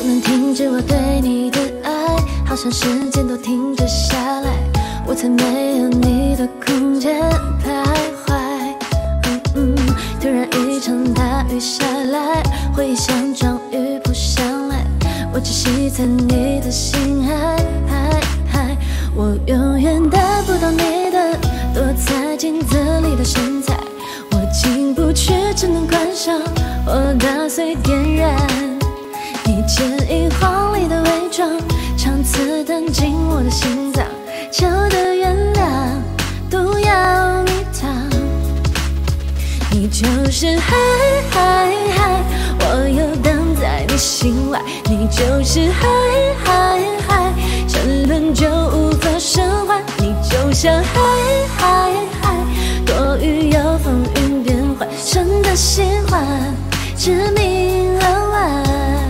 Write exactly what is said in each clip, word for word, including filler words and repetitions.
能停止我对你的爱，好像时间都停止下来，我才没有你的空间徘徊。嗯嗯，突然一场大雨下来，回忆像场雨扑上来，我窒息在你的心海海海，我永远达不到你的躲在镜子里的身材，我进不去，只能关上或打碎点燃。你坚硬华丽的伪装，长刺弹进我的心脏，求的原谅毒药蜜糖。你就是海海海，我游荡在你心外。你就是海海海，沉沦就无法升华。你就像海海海，多雨有风云变幻，真的喜欢致命扼腕。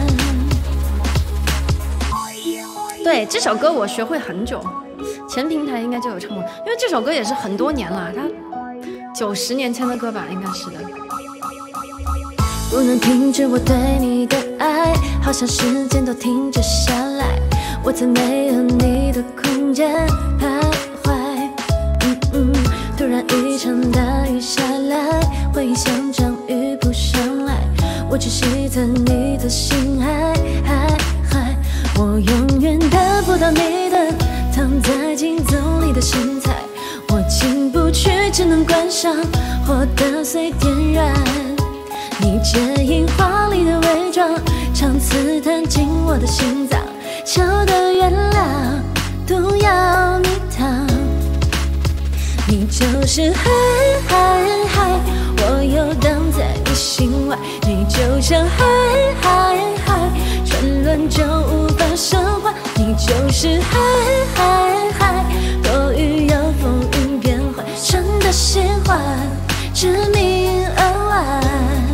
对，这首歌我学会很久，前平台应该就有唱过，因为这首歌也是很多年了，它九十年前的歌吧，应该是的。 不能停止我对你的爱，好像时间都停止下来，我才没有你的空间徘徊。嗯嗯，突然一场大雨下来，回忆像场雨扑上来，我窒息在你的心海海海，我永远达不到你的躺在镜子里的身材，我进不去，只能关上或打碎点燃。你坚硬华丽的伪装，长刺弹进我的心脏，求的原谅毒药蜜糖。你就是海海海，我游荡在你心外。你就像海海海，沉沦就无法升华。你就是海海海，多雨有风云变幻，真的喜欢致命扼腕。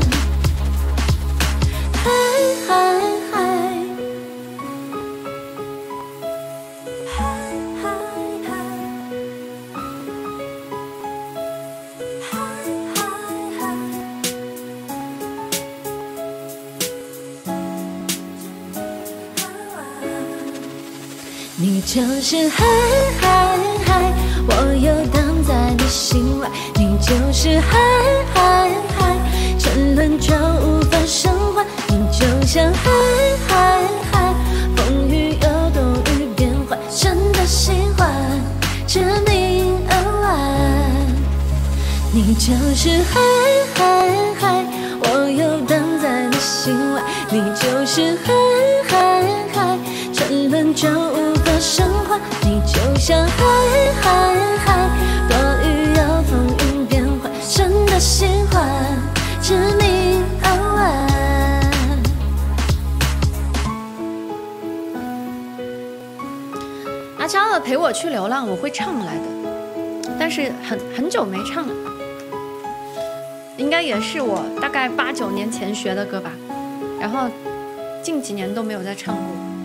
海海海，海海海，海海海。你就是海海海，我游荡在你心外。你就是海海海，沉沦就无法升华。你就像海海海，风雨有多雨变幻，真的喜欢致命扼腕。你就是海海海，我游荡在你心外。你就是海海海，沉沦就无法升华。你就像海海海，多雨有风云变幻，真的喜欢致命扼腕。 阿娇的《陪我去流浪》我会唱来的，但是很很久没唱了，应该也是我大概八九年前学的歌吧，然后近几年都没有再唱过。